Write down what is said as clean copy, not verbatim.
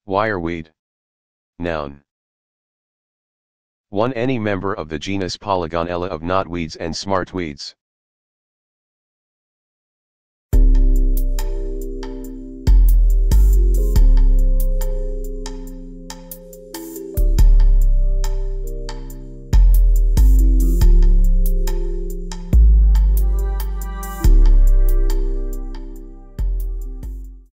Wireweed. Noun. 1. Any member of the genus Polygonella of knotweeds and smartweeds.